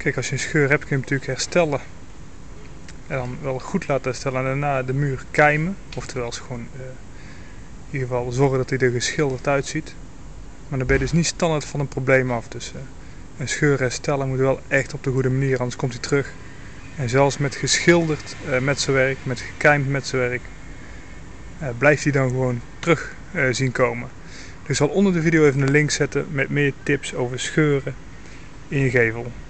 Kijk, als je een scheur hebt kun je hem natuurlijk herstellen. En dan wel goed laten herstellen en daarna de muur keimen. Oftewel gewoon in ieder geval zorgen dat hij er geschilderd uitziet. Maar dan ben je dus niet standaard van een probleem af. Dus een scheur herstellen moet wel echt op de goede manier, anders komt hij terug. En zelfs met geschilderd metselwerk, met gekijmd metselwerk, blijft hij dan gewoon terug zien komen. Dus ik zal onder de video even een link zetten met meer tips over scheuren in je gevel.